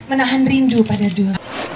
menahan rindu pada dulu.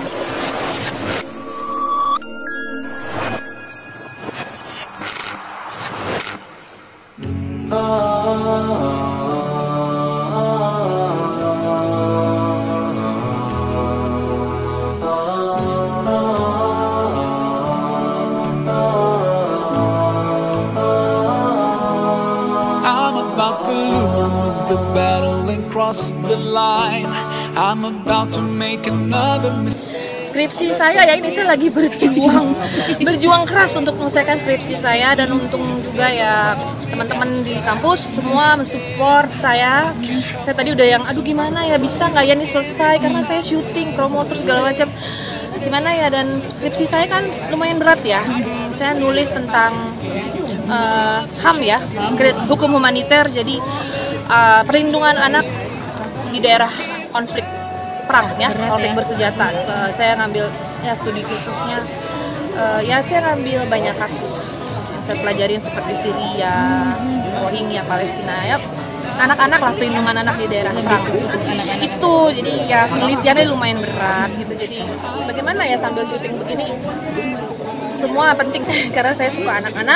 The battle and cross the line. I'm about to make another mistake. Skripsi saya ya, ini saya lagi berjuang keras untuk menyelesaikan skripsi saya, dan untung juga ya teman-teman di kampus semua mensupport saya. Saya tadi udah yang aduh gimana ya, bisa nggak ya ini selesai, karena saya syuting, promotor segala macam. Gimana ya, dan skripsi saya kan lumayan berat ya. Saya nulis tentang HAM ya, hukum humaniter, jadi perlindungan anak di daerah konflik perang ya, konflik bersenjata. Saya ngambil ya studi khususnya, ya saya ngambil banyak kasus yang saya pelajarin seperti Syria, Rohingya, Palestina ya, anak-anak lah, perlindungan anak di daerah perang itu. Jadi ya penelitiannya lumayan berat gitu. Jadi bagaimana ya sambil syuting begini, semua penting karena saya suka anak-anak.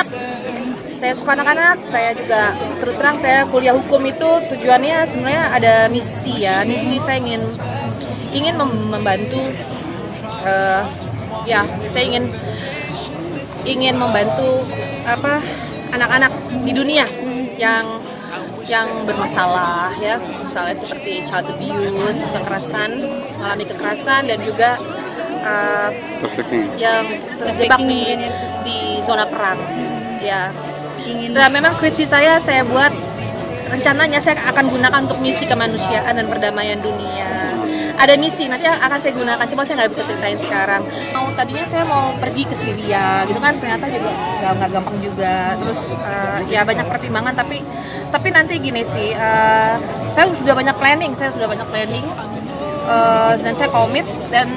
Saya juga terus terang saya kuliah hukum itu tujuannya sebenarnya ada misi ya. Misi saya ingin membantu ya, saya ingin membantu anak-anak di dunia yang bermasalah ya, misalnya seperti child abuse, mengalami kekerasan, dan juga yang terjebak di zona perang ya. Nah, memang skripsi saya buat, rencananya saya akan gunakan untuk misi kemanusiaan dan perdamaian dunia. Ada misi nanti akan saya gunakan, cuma saya nggak bisa ceritain sekarang. Tadinya saya mau pergi ke Syria gitu kan, ternyata juga nggak gampang juga. Terus ya banyak pertimbangan, tapi nanti gini sih, saya sudah banyak planning, dan saya komit, dan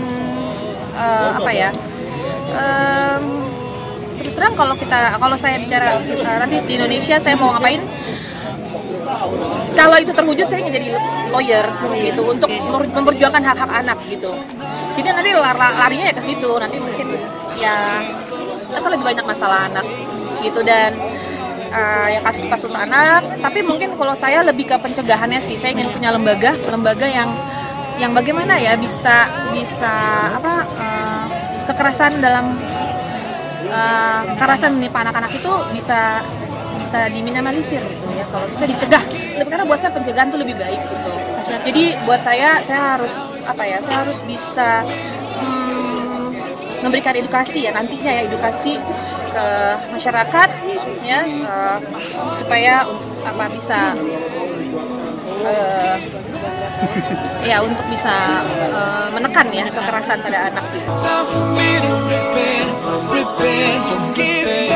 terus terang kalau saya bicara nanti di Indonesia saya mau ngapain, kalau itu terwujud saya ingin jadi lawyer gitu, untuk memperjuangkan hak-hak anak gitu. Jadi nanti larinya ya ke situ, nanti mungkin ya lebih banyak masalah anak gitu, dan ya kasus-kasus anak. Tapi mungkin kalau saya lebih ke pencegahannya sih, saya ingin punya lembaga yang bagaimana ya bisa kekerasan menimpa anak-anak itu bisa diminimalisir gitu ya, kalau bisa dicegah. Karena buat saya pencegahan itu lebih baik gitu. Jadi buat saya harus bisa memberikan edukasi ya, nantinya ya edukasi ke masyarakat ya, supaya bisa ya untuk bisa menekan ya kekerasan pada anak gitu.